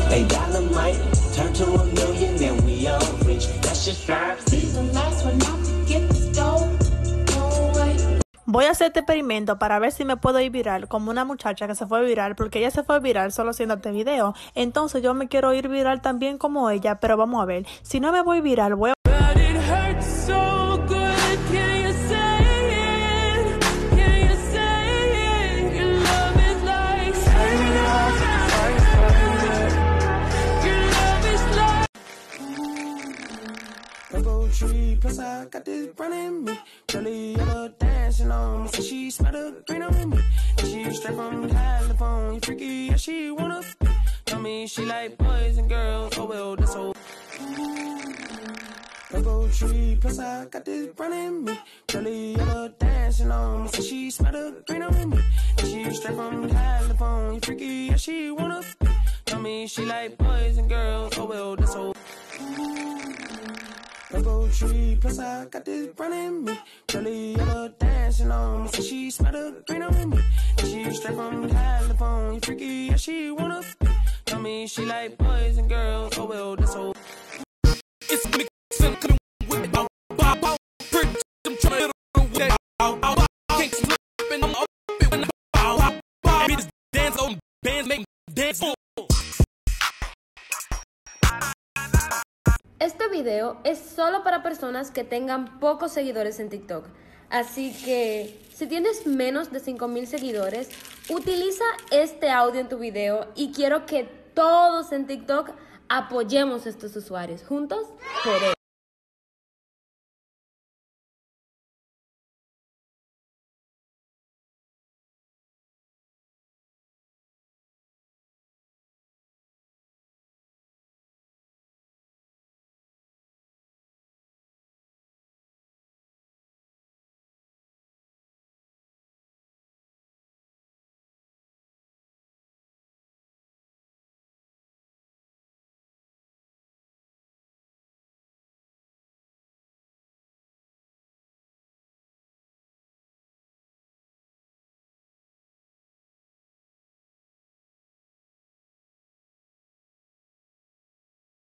They dynamite, turn to a million, then we all rich. That's just drive. These are nights when I forget the stove. Voy a hacer este experimento para ver si me puedo ir viral como una muchacha que se fue viral, porque ella se fue viral solo haciendo este video. Entonces yo me quiero ir viral también como ella, pero vamos a ver. Si no me voy viral, voy a... Tree, plus I got this running me. Really yellow dancing on me. So she smell the green on me. And she straight from California. Freaky, yeah, she wanna be. Tell me she like boys and girls. Oh well, that's so. Rainbow tree, plus I got this running me. Really yellow dancing on me. So she smell the green on me. And she straight from California. Freaky, yeah, she wanna be. Tell me she like boys and girls. Oh well, that's so. Rainbow tree, plus I got this running me. Really yellow dancing on me. So she smell the green on me. And she straight from California. Freaky, yeah, she wanna be. Tell me she like boys and girls. Oh well, that's so. It's me, something with it. I'm trying to can't slip and I'm up when I dance on bands, make dance. Este video es solo para personas que tengan pocos seguidores en TikTok. Así que si tienes menos de 5,000 seguidores, utiliza este audio en tu video y quiero que todos en TikTok apoyemos a estos usuarios juntos por él.